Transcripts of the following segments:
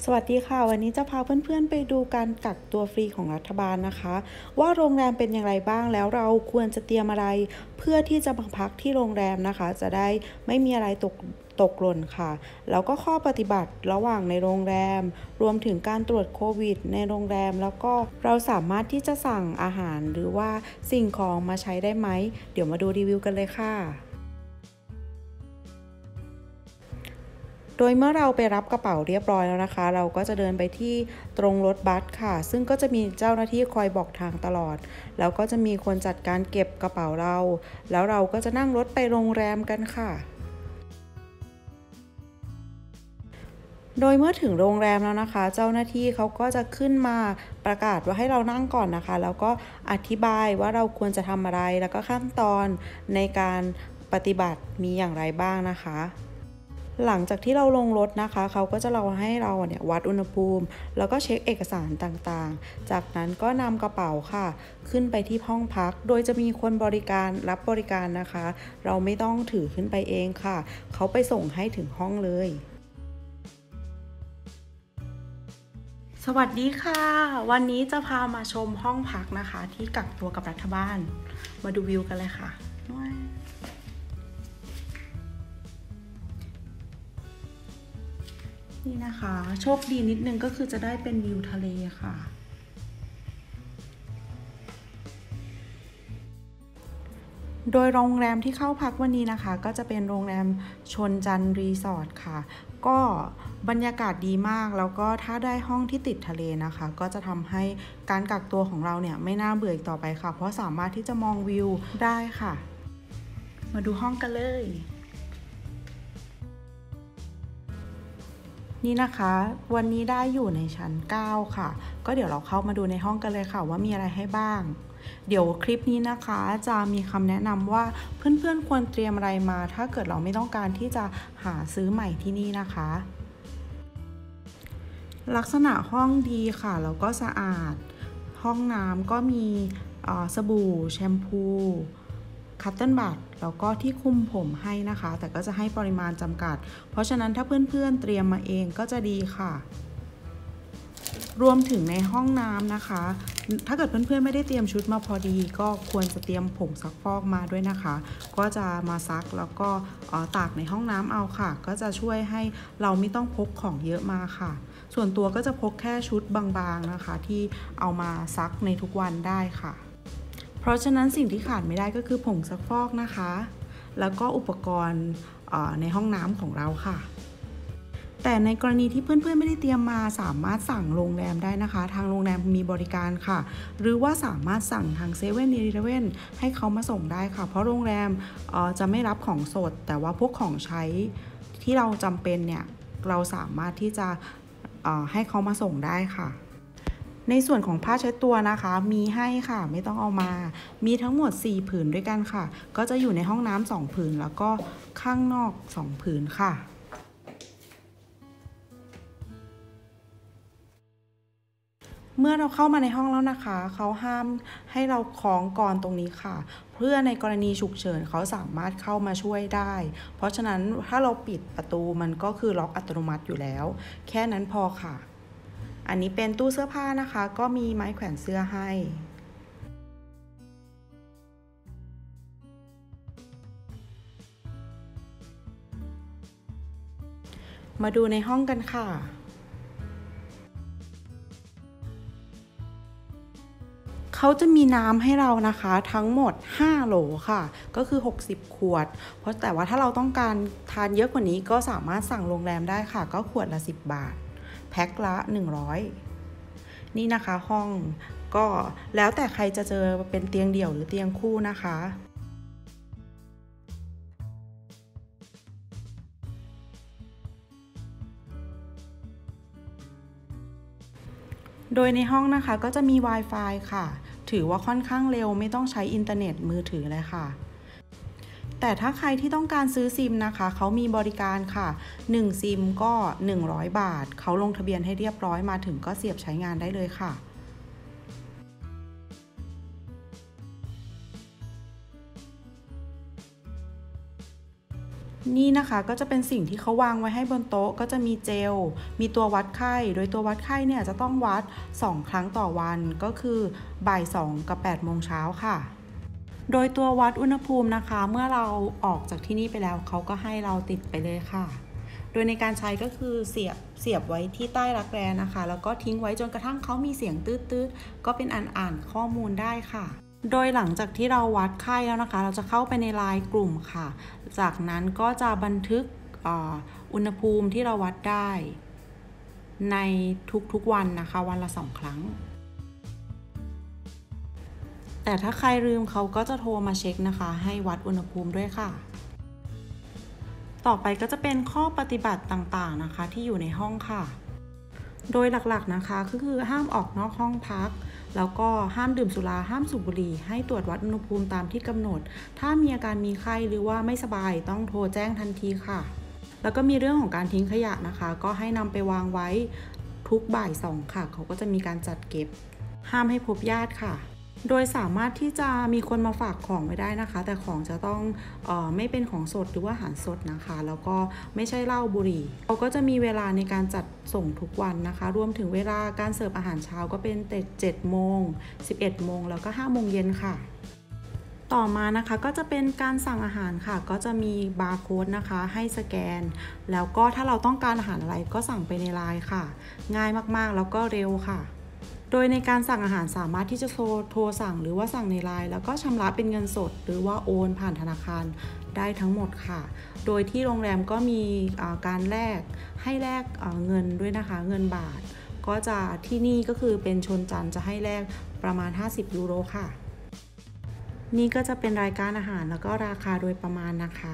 สวัสดีค่ะวันนี้จะพาเพื่อนๆไปดูการกักตัวฟรีของรัฐบาลนะคะว่าโรงแรมเป็นอย่างไรบ้างแล้วเราควรจะเตรียมอะไรเพื่อที่จะมาพักที่โรงแรมนะคะจะได้ไม่มีอะไรตกหล่นค่ะแล้วก็ข้อปฏิบัติระหว่างในโรงแรมรวมถึงการตรวจโควิดในโรงแรมแล้วก็เราสามารถที่จะสั่งอาหารหรือว่าสิ่งของมาใช้ได้ไหมเดี๋ยวมาดูรีวิวกันเลยค่ะ โดยเมื่อเราไปรับกระเป๋าเรียบร้อยแล้วนะคะเราก็จะเดินไปที่ตรงรถบัสค่ะซึ่งก็จะมีเจ้าหน้าที่คอยบอกทางตลอดแล้วก็จะมีคนจัดการเก็บกระเป๋าเราแล้วเราก็จะนั่งรถไปโรงแรมกันค่ะโดยเมื่อถึงโรงแรมแล้วนะคะเจ้าหน้าที่เขาก็จะขึ้นมาประกาศว่าให้เรานั่งก่อนนะคะแล้วก็อธิบายว่าเราควรจะทำอะไรแล้วก็ขั้นตอนในการปฏิบัติมีอย่างไรบ้างนะคะ หลังจากที่เราลงรถนะคะเขาก็จะเราให้เราเนี่ยวัดอุณหภูมิแล้วก็เช็คเอกสารต่างๆจากนั้นก็นำกระเป๋าค่ะขึ้นไปที่ห้องพักโดยจะมีคนบริการรับบริการนะคะเราไม่ต้องถือขึ้นไปเองค่ะเขาไปส่งให้ถึงห้องเลยสวัสดีค่ะวันนี้จะพามาชมห้องพักนะคะที่กักตัวกับรัฐบาลมาดูวิวกันเลยค่ะนี่นะคะโชคดีนิดนึงก็คือจะได้เป็นวิวทะเลค่ะโดยโรงแรมที่เข้าพักวันนี้นะคะก็จะเป็นโรงแรมชนจันทร์รีสอร์ทค่ะก็บรรยากาศดีมากแล้วก็ถ้าได้ห้องที่ติดทะเลนะคะก็จะทำให้การกักตัวของเราเนี่ยไม่น่าเบื่ออีกต่อไปค่ะเพราะสามารถที่จะมองวิวได้ค่ะมาดูห้องกันเลยนี่นะคะวันนี้ได้อยู่ในชั้น9ค่ะก็เดี๋ยวเราเข้ามาดูในห้องกันเลยค่ะว่ามีอะไรให้บ้างเดี๋ยวคลิปนี้นะคะจะมีคำแนะนำว่าเพื่อนๆควรเตรียมอะไรมาถ้าเกิดเราไม่ต้องการที่จะหาซื้อใหม่ที่นี่นะคะลักษณะห้องดีค่ะแล้วก็สะอาดห้องน้ำก็มีสบู่แชมพูคัตเติ้ลบัตแล้วก็ที่คุมผมให้นะคะแต่ก็จะให้ปริมาณจำกัดเพราะฉะนั้นถ้าเพื่อนๆเตรียมมาเองก็จะดีค่ะรวมถึงในห้องน้ำนะคะถ้าเกิดเพื่อนๆไม่ได้เตรียมชุดมาพอดีก็ควรจะเตรียมผงซักฟอกมาด้วยนะคะก็จะมาซักแล้วก็ตากในห้องน้ำเอาค่ะก็จะช่วยให้เราไม่ต้องพกของเยอะมาค่ะส่วนตัวก็จะพกแค่ชุดบางๆนะคะที่เอามาซักในทุกวันได้ค่ะเพราะฉะนั้นสิ่งที่ขาดไม่ได้ก็คือผงซักฟอกนะคะแล้วก็อุปกรณ์ในห้องน้ำของเราค่ะแต่ในกรณีที่เพื่อนๆไม่ได้เตรียมมาสามารถสั่งโรงแรมได้นะคะทางโรงแรมมีบริการค่ะหรือว่าสามารถสั่งทาง7-Elevenให้เขามาส่งได้ค่ะเพราะโรงแรมจะไม่รับของสดแต่ว่าพวกของใช้ที่เราจำเป็นเนี่ยเราสามารถที่จะให้เขามาส่งได้ค่ะในส่วนของผ้าเช็ดตัวนะคะมีให้ค่ะไม่ต้องเอามามีทั้งหมด4ผืนด้วยกันค่ะก็จะอยู่ในห้องน้ำ2ผืนแล้วก็ข้างนอก2ผืนค่ะเมื่อเราเข้ามาในห้องแล้วนะคะเขาห้ามให้เราคล้องกลตรงนี้ค่ะเพื่อในกรณีฉุกเฉินเขาสามารถเข้ามาช่วยได้เพราะฉะนั้นถ้าเราปิดประตูมันก็คือล็อกอัตโนมัติอยู่แล้วแค่นั้นพอค่ะอันนี้เป็นตู้เสื้อผ้านะคะก็มีไม้แขวนเสื้อให้มาดูในห้องกันค่ะเขาจะมีน้ำให้เรานะคะทั้งหมด5โหลค่ะก็คือ60ขวดเพราะแต่ว่าถ้าเราต้องการทานเยอะกว่านี้ก็สามารถสั่งโรงแรมได้ค่ะก็ขวดละ10 บาทแพ็คละ100นี่นะคะห้องก็แล้วแต่ใครจะเจอเป็นเตียงเดี่ยวหรือเตียงคู่นะคะโดยในห้องนะคะก็จะมี Wi-Fi ค่ะถือว่าค่อนข้างเร็วไม่ต้องใช้อินเทอร์เน็ตมือถือเลยค่ะแต่ถ้าใครที่ต้องการซื้อซิมนะคะเขามีบริการค่ะ1ซิมก็100 บาทเขาลงทะเบียนให้เรียบร้อยมาถึงก็เสียบใช้งานได้เลยค่ะ นนี่นะคะก็จะเป็นสิ่งที่เขาวางไว้ให้บนโต๊ะก็จะมีเจลมีตัววัดไข้โดยตัววัดไข้เนี่ยจะต้องวัด2ครั้งต่อวันก็คือบ่าย2กับ8โมงเช้าค่ะโดยตัววัดอุณหภูมินะคะเมื่อเราออกจากที่นี่ไปแล้วเขาก็ให้เราติดไปเลยค่ะโดยในการใช้ก็คือเสียบไว้ที่ใต้รักแร้นะคะแล้วก็ทิ้งไว้จนกระทั่งเขามีเสียงตืดๆก็เป็นอันอ่านข้อมูลได้ค่ะโดยหลังจากที่เราวัดไข้แล้วนะคะเราจะเข้าไปในไลน์กลุ่มค่ะจากนั้นก็จะบันทึกอุณหภูมิที่เราวัดได้ในทุกๆวันนะคะวันละ2ครั้งแต่ถ้าใครลืมเขาก็จะโทรมาเช็คนะคะให้วัดอุณหภูมิด้วยค่ะต่อไปก็จะเป็นข้อปฏิบัติต่างๆนะคะที่อยู่ในห้องค่ะโดยหลักๆนะคะก็คือห้ามออกนอกห้องพักแล้วก็ห้ามดื่มสุราห้ามสูบบุหรี่ให้ตรวจวัดอุณหภูมิตามที่กำหนดถ้ามีอาการมีไข้หรือว่าไม่สบายต้องโทรแจ้งทันทีค่ะแล้วก็มีเรื่องของการทิ้งขยะนะคะก็ให้นำไปวางไว้ทุกบ่าย2ค่ะเขาก็จะมีการจัดเก็บห้ามให้พบญาติค่ะโดยสามารถที่จะมีคนมาฝากของไว้ได้นะคะแต่ของจะต้องไม่เป็นของสดหรือว่าอาหารสดนะคะแล้วก็ไม่ใช่เหล้าบุหรี่เขาก็จะมีเวลาในการจัดส่งทุกวันนะคะรวมถึงเวลาการเสิร์ฟอาหารเช้าก็เป็น7 โมง11 โมงแล้วก็5 โมงเย็นค่ะต่อมานะคะก็จะเป็นการสั่งอาหารค่ะก็จะมีบาร์โค้ดนะคะให้สแกนแล้วก็ถ้าเราต้องการอาหารอะไรก็สั่งไปในไลน์ค่ะง่ายมากๆแล้วก็เร็วค่ะโดยในการสั่งอาหารสามารถที่จะโทรสั่งหรือว่าสั่งในไลน์แล้วก็ชำระเป็นเงินสดหรือว่าโอนผ่านธนาคารได้ทั้งหมดค่ะโดยที่โรงแรมก็มีการแลกเงินด้วยนะคะเงินบาทก็จะที่นี่ก็คือเป็นชนจันทร์จะให้แลกประมาณ50 ยูโรค่ะนี่ก็จะเป็นรายการอาหารแล้วก็ราคาโดยประมาณนะคะ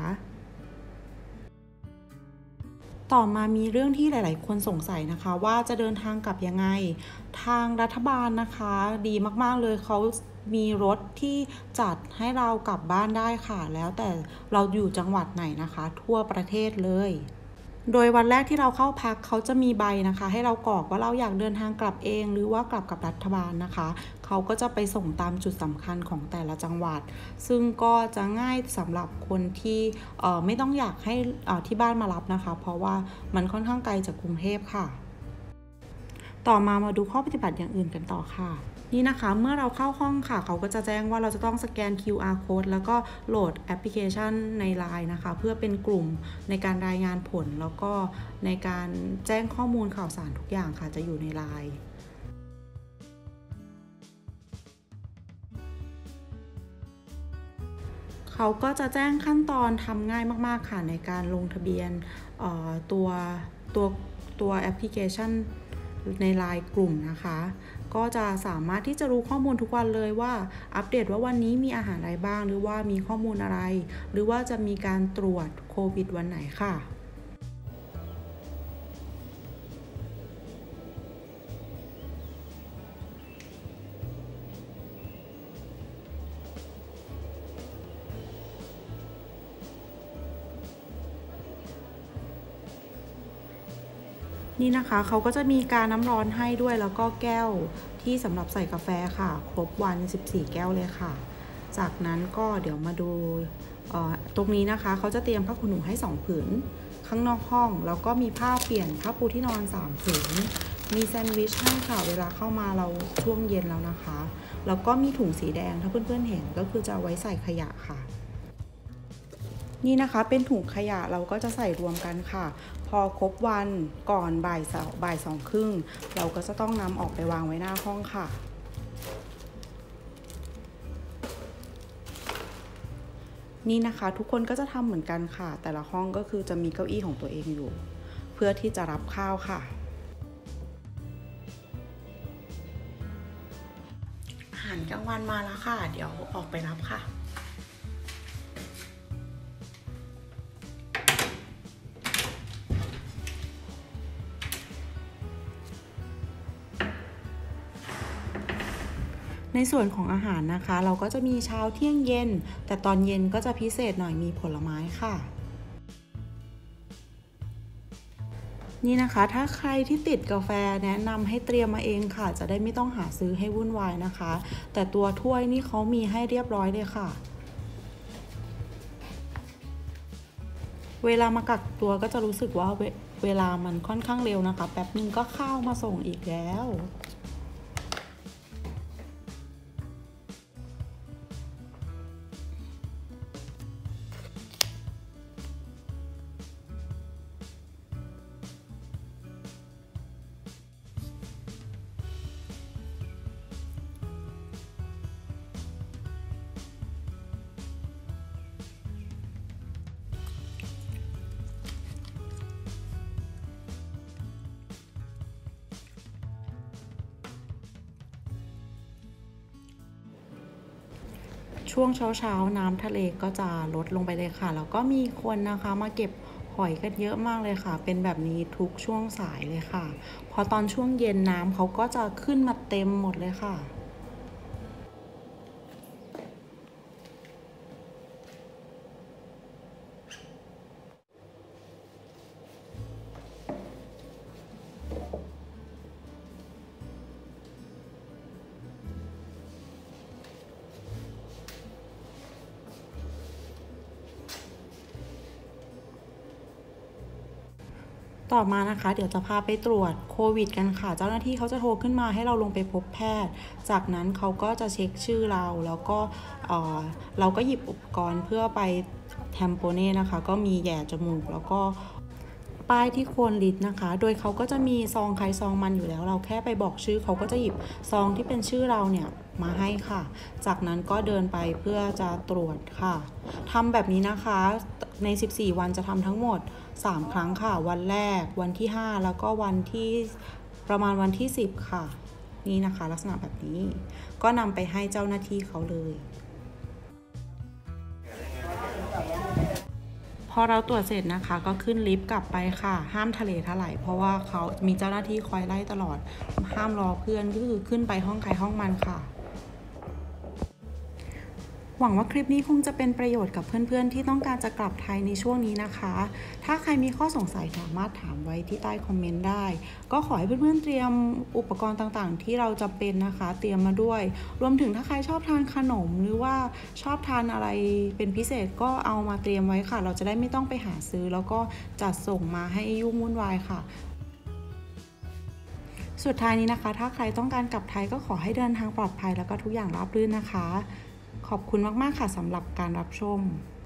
ต่อมามีเรื่องที่หลายๆคนสงสัยนะคะว่าจะเดินทางกลับยังไงทางรัฐบาลนะคะดีมากๆเลยเขามีรถที่จัดให้เรากลับบ้านได้ค่ะแล้วแต่เราอยู่จังหวัดไหนนะคะทั่วประเทศเลยโดยวันแรกที่เราเข้าพักเขาจะมีใบนะคะให้เรากรอกว่าเราอยากเดินทางกลับเองหรือว่ากลับกับรัฐบาลนะคะเขาก็จะไปส่งตามจุดสำคัญของแต่ละจังหวัดซึ่งก็จะง่ายสำหรับคนที่ไม่ต้องอยากให้ที่บ้านมารับนะคะเพราะว่ามันค่อนข้างไกลจากกรุงเทพค่ะต่อมาดูข้อปฏิบัติอย่างอื่นกันต่อค่ะนี่นะคะเมื่อเราเข้าห้องค่ะเขาก็จะแจ้งว่าเราจะต้องสแกน QR code แล้วก็โหลดแอปพลิเคชันใน LINE นะคะเพื่อเป็นกลุ่มในการรายงานผลแล้วก็ในการแจ้งข้อมูลข่าวสารทุกอย่างค่ะจะอยู่ใน LINE เขาก็จะแจ้งขั้นตอนทำง่ายมากๆค่ะในการลงทะเบียนตัวแอปพลิเคชันใน LINE กลุ่มนะคะก็จะสามารถที่จะรู้ข้อมูลทุกวันเลยว่าอัปเดตว่าวันนี้มีอาหารอะไรบ้างหรือว่ามีข้อมูลอะไรหรือว่าจะมีการตรวจโควิดวันไหนค่ะนี่นะคะเขาก็จะมีการน้ำร้อนให้ด้วยแล้วก็แก้วที่สำหรับใส่กาแฟค่ะครบวัน14 แก้วเลยค่ะจากนั้นก็เดี๋ยวมาดูตรงนี้นะคะเขาจะเตรียมผ้าขนหนูให้2 ผืนข้างนอกห้องแล้วก็มีผ้าเปลี่ยนผ้าปูที่นอน3 ผืนมีแซนด์วิชให้ค่ะเวลาเข้ามาเราช่วงเย็นแล้วนะคะแล้วก็มีถุงสีแดงถ้าเพื่อนๆเห็นก็คือจะไว้ใส่ขยะค่ะนี่นะคะเป็นถุงขยะเราก็จะใส่รวมกันค่ะพอครบวันก่อนบ่ายสองครึ่งเราก็จะต้องนำออกไปวางไว้หน้าห้องค่ะนี่นะคะทุกคนก็จะทำเหมือนกันค่ะแต่ละห้องก็คือจะมีเก้าอี้ของตัวเองอยู่เพื่อที่จะรับข้าวค่ะอาหารกลางวันมาแล้วค่ะเดี๋ยวออกไปรับค่ะในส่วนของอาหารนะคะเราก็จะมีเช้าเที่ยงเย็นแต่ตอนเย็นก็จะพิเศษหน่อยมีผลไม้ค่ะนี่นะคะถ้าใครที่ติดกาแฟแนะนำให้เตรียมมาเองค่ะจะได้ไม่ต้องหาซื้อให้วุ่นวายนะคะแต่ตัวถ้วยนี่เขามีให้เรียบร้อยเลยค่ะเวลามากักตัวก็จะรู้สึกว่าเวลามันค่อนข้างเร็วนะคะแป๊บนึงก็ข้าวมาส่งอีกแล้วช่วงเช้าน้ำทะเลก็จะลดลงไปเลยค่ะแล้วก็มีคนนะคะมาเก็บหอยกันเยอะมากเลยค่ะเป็นแบบนี้ทุกช่วงสายเลยค่ะพอตอนช่วงเย็นน้ำเขาก็จะขึ้นมาเต็มหมดเลยค่ะต่อมานะคะเดี๋ยวจะพาไปตรวจโควิดกันค่ะเจ้าหน้าที่เขาจะโทรขึ้นมาให้เราลงไปพบแพทย์จากนั้นเขาก็จะเช็คชื่อเราแล้วก็เราก็หยิบอุปกรณ์เพื่อไปแทมโปเน่นะคะก็มีแหย่จมูกแล้วก็ป้ายที่โคนลิ้นนะคะโดยเขาก็จะมีซองใครซองมันอยู่แล้วเราแค่ไปบอกชื่อเขาก็จะหยิบซองที่เป็นชื่อเราเนี่ยมาให้ค่ะจากนั้นก็เดินไปเพื่อจะตรวจค่ะทำแบบนี้นะคะใน14วันจะทำทั้งหมด3ครั้งค่ะวันแรกวันที่5แล้วก็วันที่ประมาณวันที่10ค่ะนี่นะคะลักษณะแบบนี้ก็นำไปให้เจ้าหน้าที่เขาเลยพอเราตรวจเสร็จนะคะก็ขึ้นลิฟต์กลับไปค่ะห้ามทะเลทลายเพราะว่าเขามีเจ้าหน้าที่คอยไล่ตลอดห้ามรอเพื่อนก็คือขึ้นไปห้องใครห้องมันค่ะหวังว่าคลิปนี้คงจะเป็นประโยชน์กับเพื่อนๆที่ต้องการจะกลับไทยในช่วงนี้นะคะถ้าใครมีข้อสงสัยสามารถถามไว้ที่ใต้คอมเมนต์ได้ก็ขอให้เพื่อนๆเตรียมอุปกรณ์ต่างๆที่เราจำเป็นนะคะเตรียมมาด้วยรวมถึงถ้าใครชอบทานขนมหรือว่าชอบทานอะไรเป็นพิเศษก็เอามาเตรียมไว้ค่ะเราจะได้ไม่ต้องไปหาซื้อแล้วก็จัดส่งมาให้ยุ่งวุ่นวายค่ะสุดท้ายนี้นะคะถ้าใครต้องการกลับไทยก็ขอให้เดินทางปลอดภัยแล้วก็ทุกอย่างราบรื่นนะคะขอบคุณมากๆค่ะสำหรับการรับชม